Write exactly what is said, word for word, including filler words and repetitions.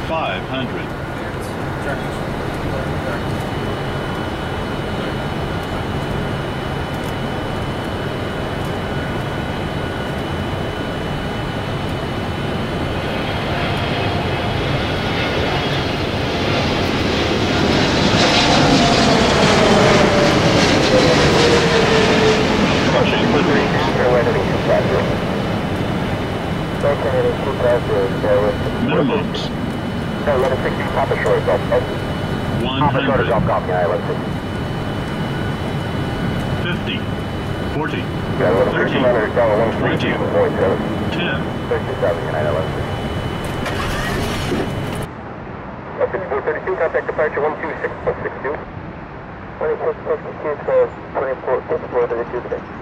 five hundred. Minimums. eleven sixty, Papa Shore, Golf. one Papa Shore, hundred. Golf, Golf, yeah, eleven sixty. fifty. forty. Yeah, eleven thirty. fifty, one hundred, twenty. one seven. ten. thirty-seven, United, eleven sixty. fifty-four thirty-two, contact departure one two six six two. twenty-six sixty-two, twenty-four fifty-four thirty-two today.